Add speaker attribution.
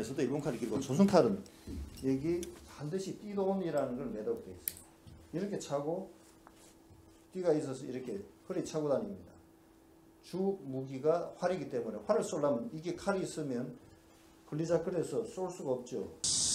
Speaker 1: 중에서도 일본 칼이 길고 조선 칼은 여기 반드시 띠돈이라는 걸 매도록 되어 있어요. 이렇게 차고 띠가 있어서 이렇게 허리 차고 다닙니다. 주 무기가 활이기 때문에 활을 쏘려면 이게 칼이 있으면 걸리작거려서 쏠 수가 없죠.